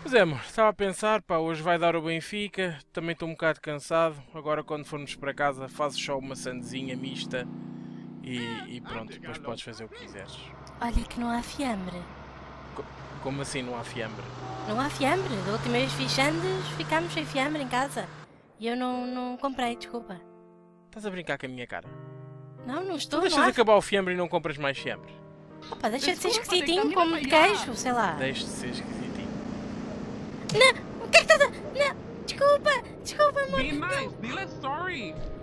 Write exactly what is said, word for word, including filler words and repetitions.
Pois é, amor, estava a pensar, pá, hoje vai dar o Benfica, também estou um bocado cansado. Agora, quando formos para casa, fazes só uma sandezinha mista e, e pronto, depois podes fazer o que quiseres. Olha que não há fiambre. Co- Como assim não há fiambre? Não há fiambre. Da última vez fiz sandes, ficámos sem fiambre em casa. E eu não, não comprei, desculpa. Estás a brincar com a minha cara? Não, não Tu estou, deixas não há... acabar o fiambre e não compras mais fiambre? Opa, deixa de ser esquisitinho como de queijo, sei lá. Deixe de ser esquisitinho. Não, o que é que estás a... Não, desculpa, desculpa, amor. Be nice. Be less sorry.